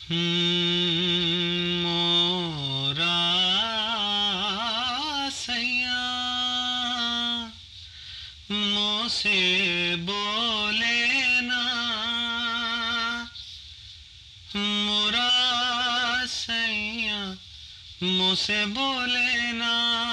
मोरा सैया मोसे बोले ना, मोरा सैया मोसे बोले ना।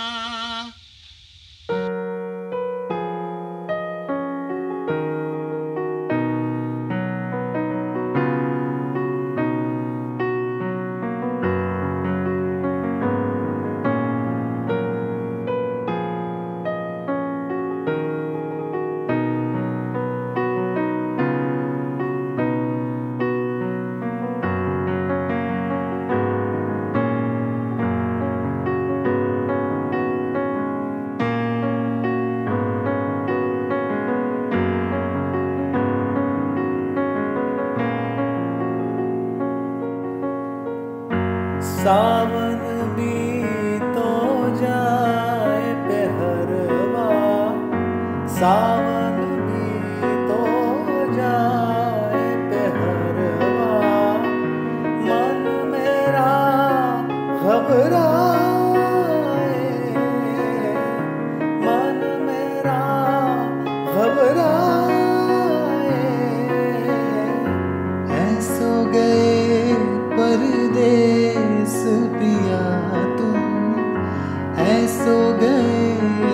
सावन भी तो जाए पहरवा, सावन भी तो जाए पहरवा, मन मेरा घबराए, मन मेरा घबराए। ऐसो गए परदेस पिया तुम, ऐसो गए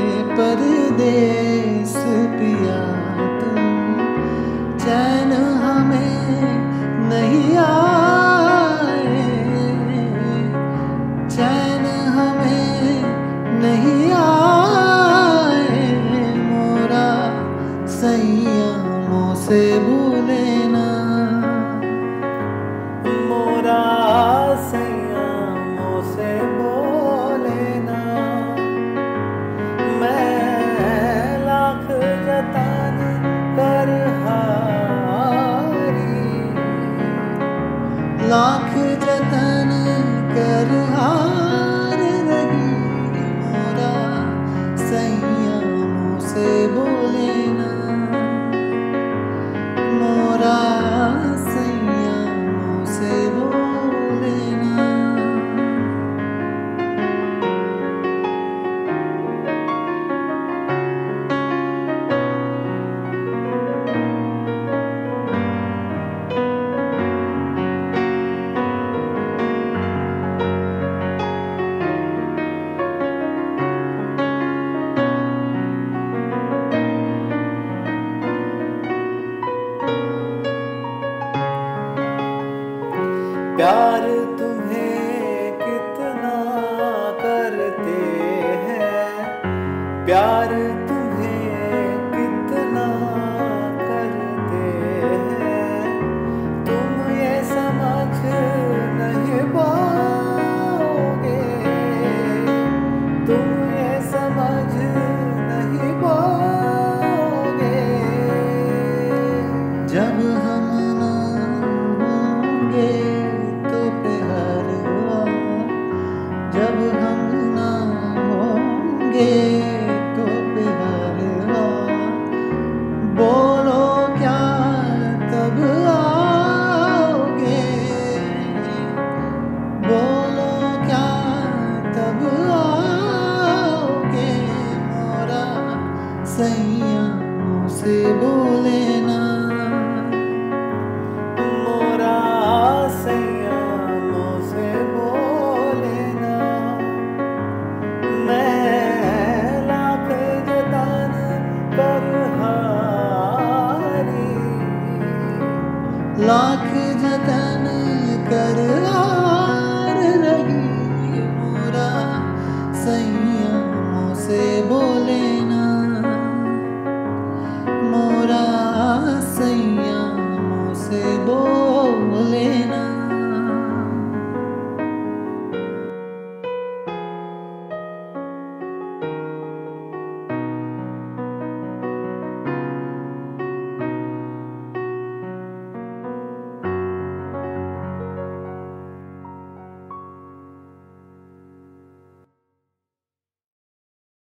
परदेस पिया तुम, चैन हमें नहीं आए, चैन हमें नहीं आए। मोरा सैया मोसे भूले ना, मोरा सैया मोसे बोले ना। मैं लाख जतन कर हारी, लाख जतन कर हार रही। मोरा सैया मोसे बोले ना, मोरा सैया मोसे बोले ना। प्यार तुम्हें कितना करते हैं, प्यार तुम्हें कितना करते हैं, तुम ये समझ नहीं पाओगे, तुम ये समझ नहीं पाओगे। जब हम ना होंगे तो प्यारवा, जब हम ना होंगे तो प्यारवा, बोलो क्या तब आओगे, बोलो क्या तब आओगे। मोरा सैया मोसे बोले ना, मोरा सैया मोसे बोले ना। मैं लाख जतन कर हारी, लाख जतन कर हारी।